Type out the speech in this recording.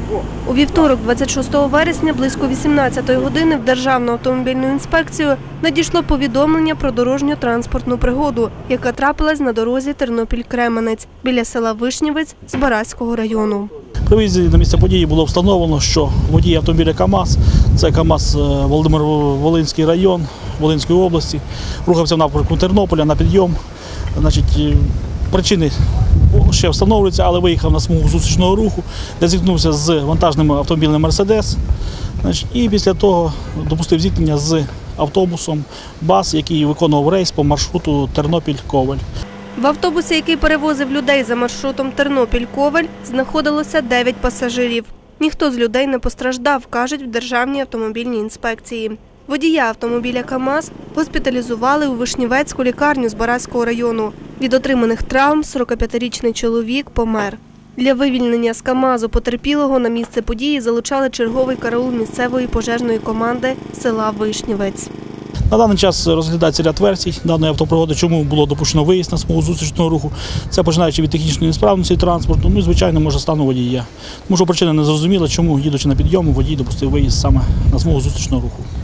У вівторок, 26 вересня, близько 18-ї години в Державну автомобільну інспекцію надійшло повідомлення про дорожньо-транспортну пригоду, яка трапилась на дорозі Тернопіль-Кременець біля села Вишнівець Збаразького району. При виїзді на місце події було встановлено, що водій автомобіля КАМАЗ, це КАМАЗ Володимир-Волинський район Волинської області, рухався в напрямку Тернополя на підйом. Причини ще встановлюються, але виїхав на смугу зустрічного руху, де зіткнувся з вантажним автомобілем «Мерседес». І після того допустив зіткнення з автобусом БАЗ, який виконував рейс по маршруту Тернопіль-Ковель. В автобусі, який перевозив людей за маршрутом Тернопіль-Ковель, знаходилося 9 пасажирів. Ніхто з людей не постраждав, кажуть в Державній автомобільній інспекції. Водія автомобіля КАМАЗ госпіталізували у Вишнівецьку лікарню Збаразького району. Від отриманих травм 45-річний чоловік помер. Для вивільнення з КАМАЗу потерпілого на місце події залучали черговий караул місцевої пожежної команди села Вишнівець. На даний час розглядається ряд версій даної автопригоди, чому було допущено виїзд на смугу зустрічного руху. Це починаючи від технічної несправності транспорту, і, звичайно, може стану водія. Тому що причина не зрозуміла, чому, їдучи на підйому, водій допустив виїзд саме на смугу зустрічного руху.